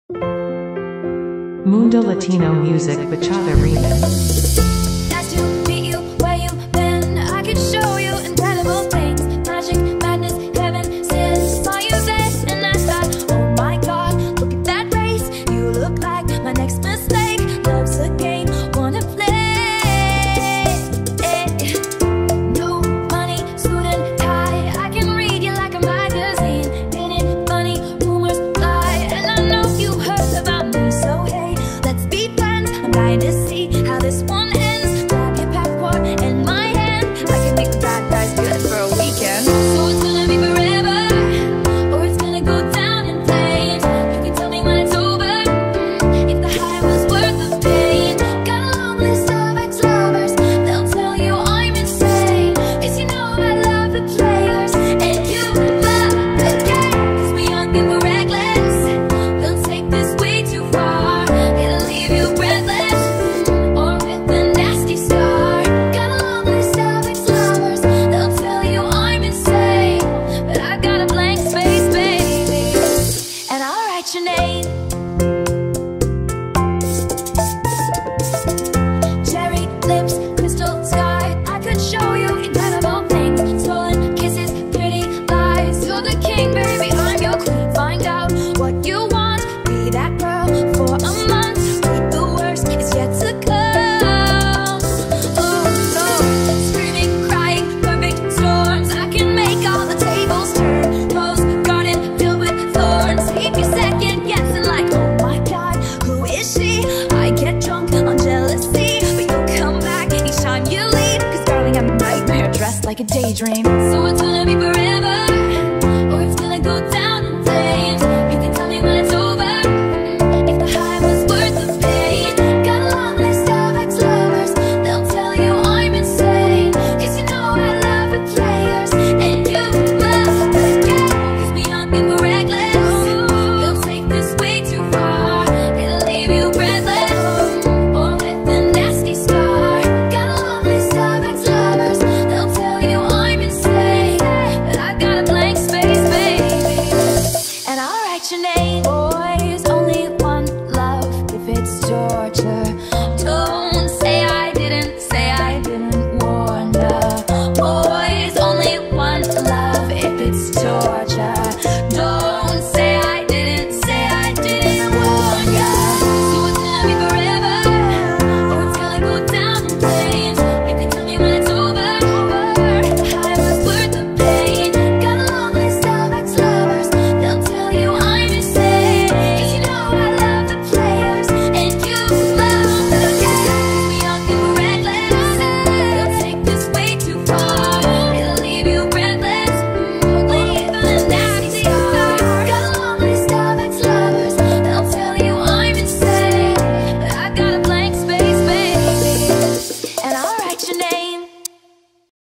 Mundo Latino Music Bachata Remix. Nice to meet you, where you been? I could show you incredible things. Magic, madness, heaven, sin. Saw you there and I thought, oh my god, look at that race. You look like my next mistake. Love's a game, wanna play. No money, suit and tie. I can read you like a magazine. Ain't it funny, rumors fly. And I know you heard about me, so hey, let's be friends. I'm dying to see how this one ends. Grab your passport and my hand. I can make the bad guys good for a weekend. So it's gonna be forever, or it's gonna go down in flames. You can tell me when it's over, if the high was worth the pain. Got a long list of ex-lovers, they'll tell you I'm insane. 'Cause you know I love the players, and you love the game. 'Cause we young and we're reckless, don't take this way too far. It'll leave you breathless, or with a nasty scar. Got a long list of ex-lovers, they'll tell you I'm insane. But I've got a blank space, baby, and I'll write your name. Cherry lips, crystal sky. I could show you incredible things. Stolen kisses, pretty lies. You're the king, baby, I'm your queen. Find out what you want, be that girl for a month. But the worst is yet to come. Oh no, screaming, crying, perfect storms. I can make all the tables turn. Rose garden filled with thorns. If you second guessing like, oh my god, who is she? I get drunk on jealousy, but you'll come back each time you leave. 'Cause darling, I'm a nightmare dressed like a daydream. So it's